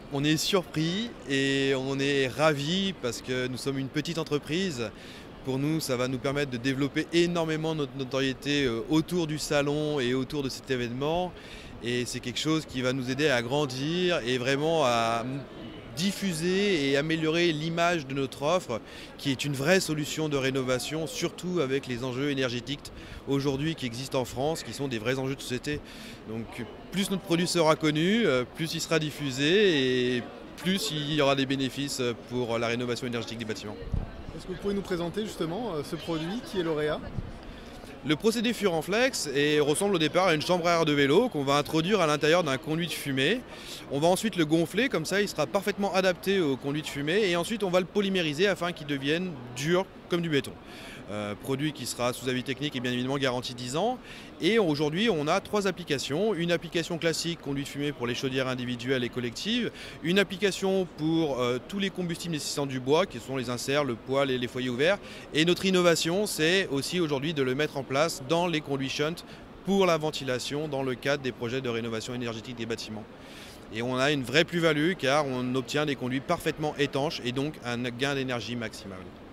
On est surpris et on est ravis parce que nous sommes une petite entreprise. Pour nous, ça va nous permettre de développer énormément notre notoriété autour du salon et autour de cet événement. Et c'est quelque chose qui va nous aider à grandir et vraiment à diffuser et améliorer l'image de notre offre, qui est une vraie solution de rénovation, surtout avec les enjeux énergétiques aujourd'hui qui existent en France, qui sont des vrais enjeux de société. Donc plus notre produit sera connu, plus il sera diffusé et plus il y aura des bénéfices pour la rénovation énergétique des bâtiments. Est-ce que vous pouvez nous présenter justement ce produit qui est lauréat? Le procédé Furanflex ressemble au départ à une chambre à air de vélo qu'on va introduire à l'intérieur d'un conduit de fumée. On va ensuite le gonfler, comme ça il sera parfaitement adapté au conduit de fumée et ensuite on va le polymériser afin qu'il devienne dur comme du béton. Produit qui sera sous avis technique et bien évidemment garantie 10 ans. Et aujourd'hui on a 3 applications. Une application classique conduit de fumée pour les chaudières individuelles et collectives. Une application pour tous les combustibles nécessitant du bois, qui sont les inserts, le poêle et les foyers ouverts. Et notre innovation, c'est aussi aujourd'hui de le mettre en place dans les conduits shunt pour la ventilation dans le cadre des projets de rénovation énergétique des bâtiments. Et on a une vraie plus-value car on obtient des conduits parfaitement étanches et donc un gain d'énergie maximal.